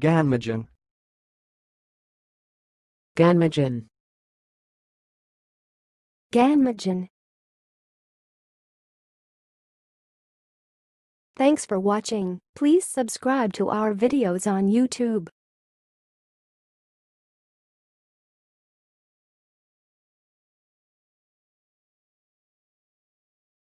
ganmajin, ganmajin, ganmajin. Thanks for watching. Please subscribe to our videos on YouTube.